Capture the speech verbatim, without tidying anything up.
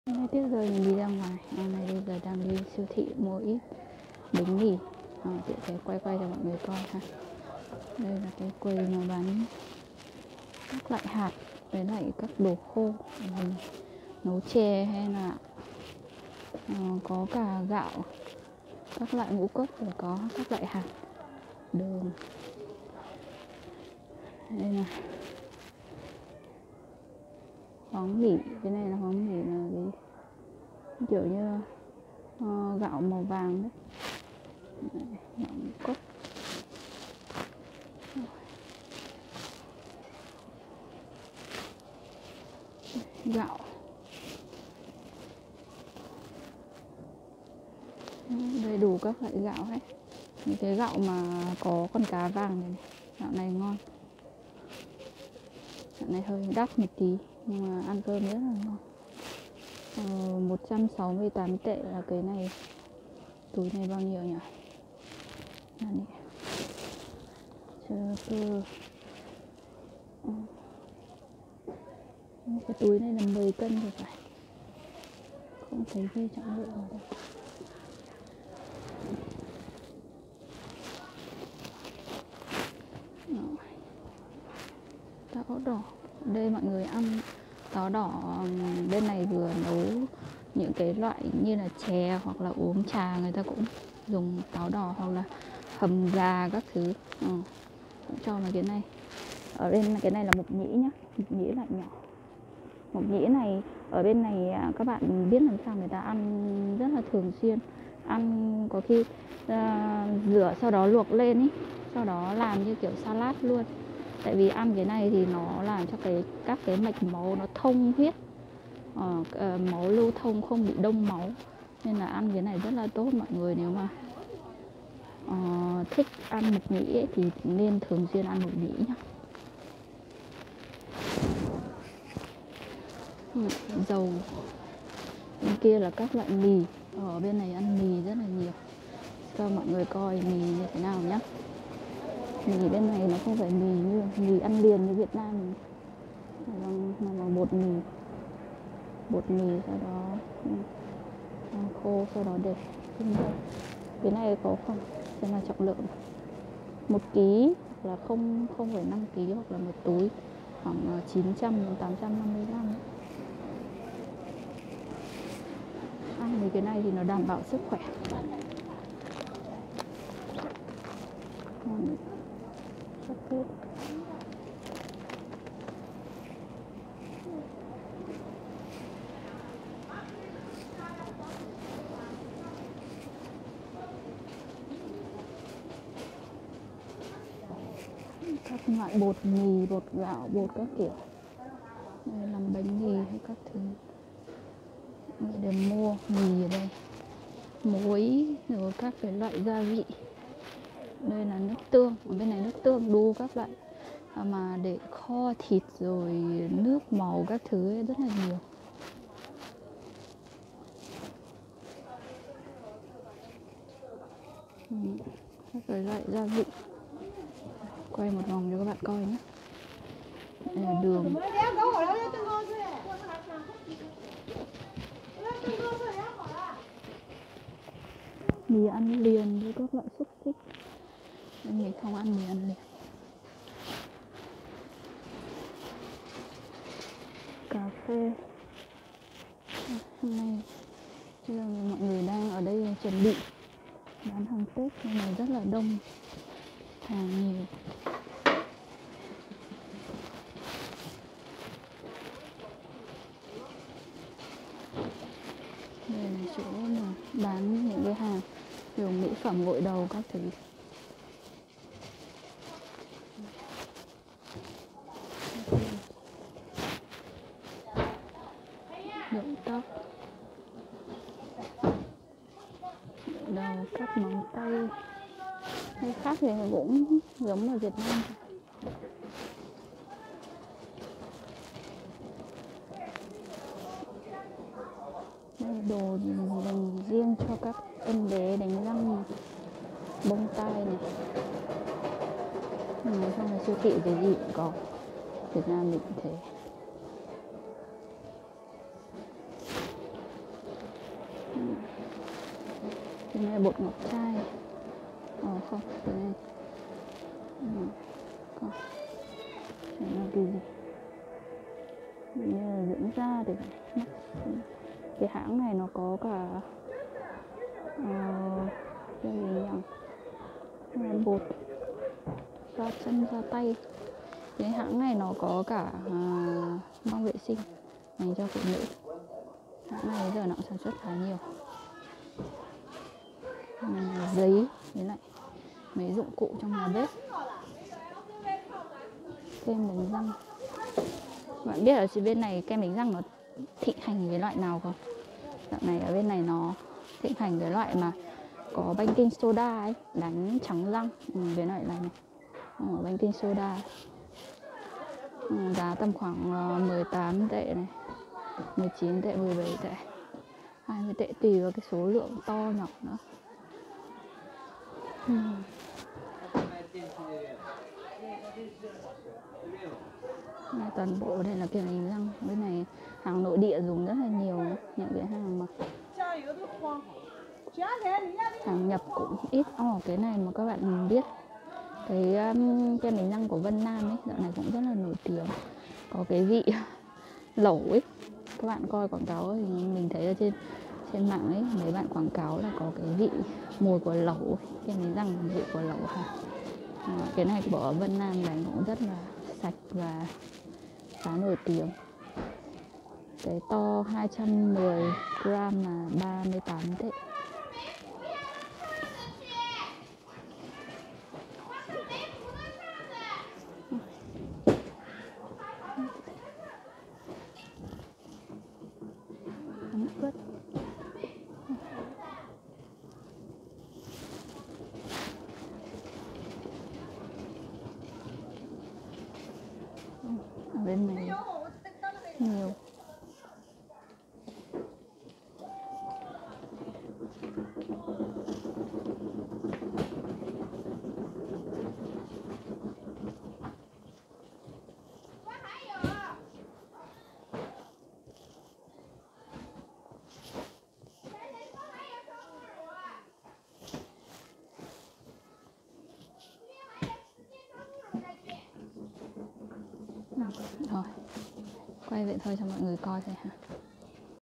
Hôm nay tiếc giờ mình đi ra ngoài, hôm nay bây giờ đang đi siêu thị mua ít bánh mì. À, chị sẽ quay quay cho mọi người coi ha. Đây là cái quầy mà bán các loại hạt với lại các đồ khô mình nấu chè, hay là uh, có cả gạo, các loại ngũ cốc, và có các loại hạt, đường. Đây là hoáng mỉ, cái này là hoáng mỉ là cái kiểu như uh, gạo màu vàng đấy. Gạo ngũ cốc, gạo, đầy đủ các loại gạo hết. Những cái gạo mà có con cá vàng này, này. Gạo này ngon, gạo này hơi đắt một tí nhưng mà ăn cơm rất là ngon. ờ, một trăm sáu mươi tám tệ là cái này. Túi này bao nhiêu nhỉ? Này. Chờ cơ. Ừ. Cái túi này là mười cân thì phải, không thấy ghi trọng lượng ở đây. Táo đỏ, đây mọi người ăn táo đỏ bên này vừa nấu những cái loại như là chè hoặc là uống trà, người ta cũng dùng táo đỏ, hoặc là hầm gà các thứ. Ừ. Cũng cho là cái này. Ở bên cái này là mộc nhĩ nhá, mộc nhĩ loại nhỏ. Mộc nhĩ này ở bên này các bạn biết làm sao người ta ăn rất là thường xuyên. Ăn có khi uh, rửa sau đó luộc lên ý, sau đó làm như kiểu salad luôn. Tại vì ăn cái này thì nó làm cho cái các cái mạch máu nó thông huyết, ờ, uh, máu lưu thông, không bị đông máu. Nên là ăn cái này rất là tốt mọi người. Nếu mà uh, thích ăn mộc nhĩ ấy, thì nên thường xuyên ăn mộc nhĩ nhá. Dầu. Bên kia là các loại mì. Ở bên này ăn mì rất là nhiều. Cho mọi người coi mì như thế nào nhá. Mì bên này nó không phải mì như mì ăn liền như Việt Nam mình, mà là bột mì. Bột mì sau đó khô, sau đó để cái này có khoảng, xem là trọng lượng một ký hoặc là không không phẩy năm ký, hoặc là một túi khoảng chín trăm đến tám trăm năm mươi gram. Ăn thì cái này thì nó đảm bảo sức khỏe. Rất tốt. Các loại bột mì, bột gạo, bột các kiểu. Đây làm bánh mì hay các thứ. Để mua mì ở đây, muối rồi các cái loại gia vị. Đây là nước tương, ở bên này nước tương đu các loại mà để kho thịt, rồi nước màu các thứ ấy, rất là nhiều. Ừ, các cái loại gia vị. Quay một vòng cho các bạn coi nhé. Đây là đường. Mì ăn liền với các loại xúc xích. Nên mình không ăn mì ăn liền. Cà phê. Hôm nay bây giờ mọi người đang ở đây chuẩn bị bán hàng Tết, nên là rất là đông, hàng nhiều. Đây là chỗ mà bán những cái hàng kiểu mỹ phẩm gội đầu các thứ. Nhuộm tóc, đầu, cắt móng tay hay khác thì cũng giống ở Việt Nam. Đây là đồ dành riêng cho các em bé đánh răng, bông tai này. Ừ, trong cái siêu thị cái gì cũng có, Việt Nam mình cũng thế. Cái này là bột ngọc trai. Ờ không, cái này ừ. Còn cái này là cái gì? Như là dưỡng da thì phải. Cái hãng này nó có cả uh, cái gì nhỉ? Bột da chân da tay. Cái hãng này nó có cả uh, băng vệ sinh dành cho phụ nữ. Hãng này giờ nó cũng sản xuất khá nhiều. Giấy với lại mấy dụng cụ trong nhà bếp. Kem đánh răng. Bạn biết ở bên này kem đánh răng nó thịnh hành với loại nào không? Dạo này ở bên này nó thịnh hành cái loại mà có baking soda ấy, đánh trắng răng. Ừ, cái loại này này. Ừ, baking soda. Ừ, giá tầm khoảng uh, mười tám tệ này, mười chín tệ, mười bảy tệ, hai mươi tệ tùy vào cái số lượng to nhỏ nữa. Ừ. Toàn bộ đây là kem đánh răng. Bên này hàng nội địa dùng rất là nhiều, những cái hàng mà hàng nhập cũng ít. Ồ, oh, cái này mà các bạn biết cái um, kem đánh răng của Vân Nam ấy, dạo này cũng rất là nổi tiếng, có cái vị lẩu ấy. Các bạn coi quảng cáo thì mình thấy ở trên trên mạng ấy, mấy bạn quảng cáo là có cái vị mùi của lẩu ấy. Kem đánh răng vị của lẩu hả? À, cái này của Vân Nam đánh cũng rất là sạch và khá nổi tiếng. Cái to hai trăm mười gram là ba mươi tám tệ. Ướt. Ở bên này nhiều. Rồi, quay vậy thôi cho mọi người coi thôi ha.